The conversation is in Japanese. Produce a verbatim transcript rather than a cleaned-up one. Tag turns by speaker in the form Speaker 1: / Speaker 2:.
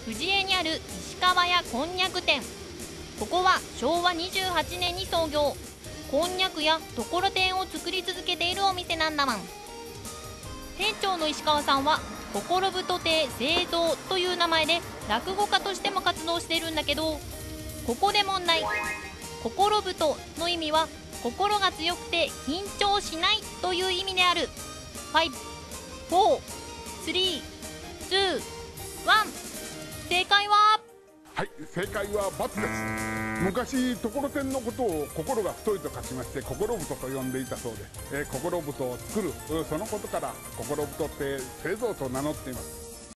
Speaker 1: 藤枝にある石川屋こんにゃく店。ここはしょうわにじゅうはちねんに創業。こんにゃくやところてんを作り続けているお店なんだワン。店長の石川さんは心太亭製造という名前で落語家としても活動しているんだけど、ここで問題。心太の意味は心が強くて緊張しないという意味である。ファイブ、フォー、スリー、ツー、ワン。正解は
Speaker 2: はい、正解は×です。昔ところてんのことを心が太いと書きまして心太と呼んでいたそうで、えー、心太を作るそのことから心太亭製造と名乗っています。